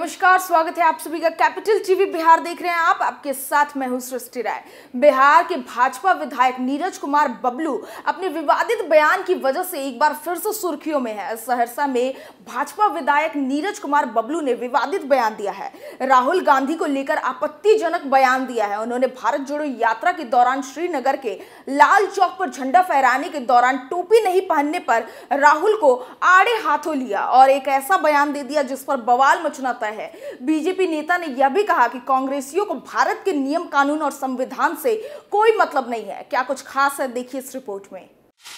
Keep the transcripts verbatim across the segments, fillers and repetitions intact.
नमस्कार, स्वागत है आप सभी का। कैपिटल टीवी बिहार देख रहे हैं आप, आपके साथ मैं हूं सृष्टि राय। बिहार के भाजपा विधायक नीरज कुमार बबलू अपने विवादित बयान की वजह से एक बार फिर से सुर्खियों में है। सहरसा में भाजपा विधायक नीरज कुमार बबलू ने विवादित बयान दिया है। राहुल गांधी को लेकर आपत्तिजनक बयान दिया है। उन्होंने भारत जोड़ो यात्रा के दौरान श्रीनगर के लाल चौक पर झंडा फहराने के दौरान टोपी नहीं पहनने पर राहुल को आड़े हाथों लिया और एक ऐसा बयान दे दिया जिस पर बवाल मचना है। बीजेपी नेता ने यह भी कहा कि कांग्रेसियों को भारत के नियम कानून और संविधान से कोई मतलब नहीं है। क्या कुछ खास है, देखिए इस रिपोर्ट में।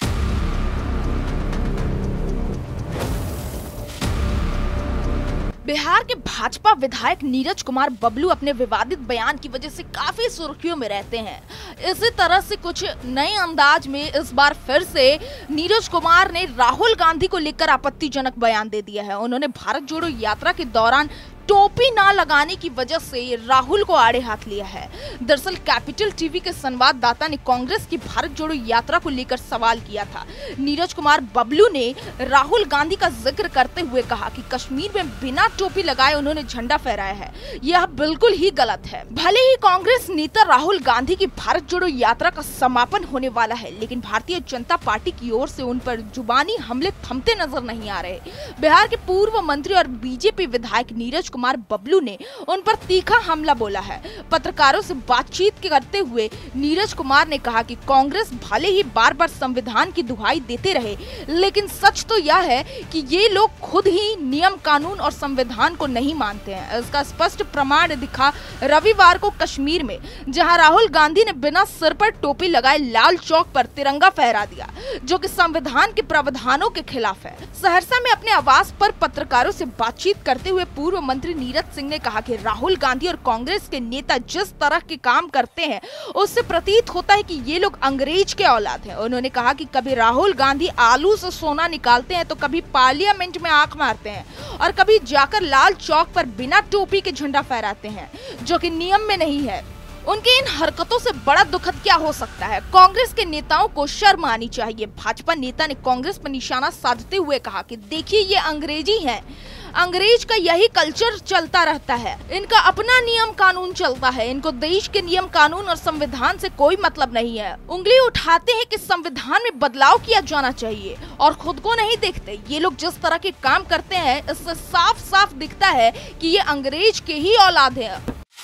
बिहार के भाजपा विधायक नीरज कुमार बबलू अपने विवादित बयान की वजह से काफी सुर्खियों में रहते हैं। इसी तरह से कुछ नए अंदाज में इस बार फिर से नीरज कुमार ने राहुल गांधी को लेकर आपत्तिजनक बयान दे दिया है। उन्होंने भारत जोड़ो यात्रा के दौरान टोपी ना लगाने की वजह से राहुल को आड़े हाथ लिया है। दरअसल कैपिटल टीवी के संवाददाता ने कांग्रेस की भारत जोड़ो यात्रा को लेकर सवाल किया था। नीरज कुमार बबलू ने राहुल गांधी का जिक्र करते हुए कहा कि कश्मीर में बिना टोपी लगाए उन्होंने झंडा फहराया है। यह बिल्कुल ही गलत है। भले ही कांग्रेस नेता राहुल गांधी की भारत जोड़ो यात्रा का समापन होने वाला है, लेकिन भारतीय जनता पार्टी की ओर से उन पर जुबानी हमले थमते नजर नहीं आ रहे। बिहार के पूर्व मंत्री और बीजेपी विधायक नीरज कुमार बबलू ने उन पर तीखा हमला बोला है। पत्रकारों से बातचीत करते हुए नीरज कुमार ने कहा कि कांग्रेस भले ही बार बार संविधान की दुहाई देते रहे, लेकिन सच तो यह है कि ये लोग खुद ही नियम कानून और संविधान को नहीं मानते हैं। इसका स्पष्ट प्रमाण दिखा रविवार को कश्मीर में, जहां राहुल गांधी ने बिना सिर पर टोपी लगाए लाल चौक पर तिरंगा फहरा दिया, जो कि संविधान के प्रावधानों के खिलाफ है। सहरसा में अपने आवास पर पत्रकारों से बातचीत करते हुए पूर्व मंत्री नीरज सिंह ने कहा कि राहुल गांधी और कांग्रेस के नेता जिस तरह के काम करते हैं उससे प्रतीत होता है कि ये लोग अंग्रेज के औलाद हैं। उन्होंने कहा कि कभी राहुल गांधी आलू से सोना निकालते हैं तो कभी पार्लियामेंट में आंख मारते हैं और कभी जाकर लाल चौक पर बिना टोपी के झंडा फहराते हैं, जो कि नियम में नहीं है। उनकी इन हरकतों से बड़ा दुखद क्या हो सकता है? कांग्रेस के नेताओं को शर्म आनी चाहिए। भाजपा नेता ने कांग्रेस पर निशाना साधते हुए कहा कि देखिए, ये अंग्रेजी हैं। अंग्रेज का यही कल्चर चलता रहता है। इनका अपना नियम कानून चलता है। इनको देश के नियम कानून और संविधान से कोई मतलब नहीं है। उंगली उठाते हैं कि संविधान में बदलाव किया जाना चाहिए और खुद को नहीं देखते। ये लोग जिस तरह के काम करते हैं, इससे साफ साफ दिखता है कि ये अंग्रेज के ही औलाद है।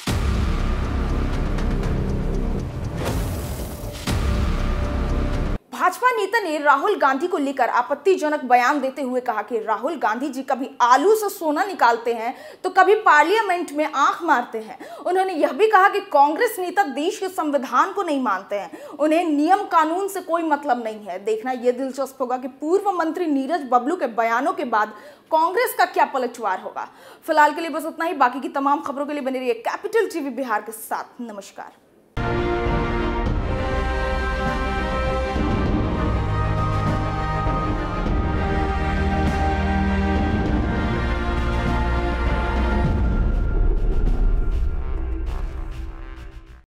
भाजपा नेता ने राहुल गांधी को लेकर आपत्तिजनक बयान देते हुए कहा कि राहुल गांधी जी कभी आलू से सोना निकालते हैं तो कभी पार्लियामेंट में आंख मारते हैं। उन्होंने यह भी कहा कि कांग्रेस नेता देश के संविधान को नहीं मानते हैं, उन्हें नियम कानून से कोई मतलब नहीं है। देखना यह दिलचस्प होगा कि पूर्व मंत्री नीरज बबलू के बयानों के बाद कांग्रेस का क्या पलटवार होगा। फिलहाल के लिए बस इतना ही। बाकी की तमाम खबरों के लिए बने रहिए कैपिटल टीवी बिहार के साथ। नमस्कार।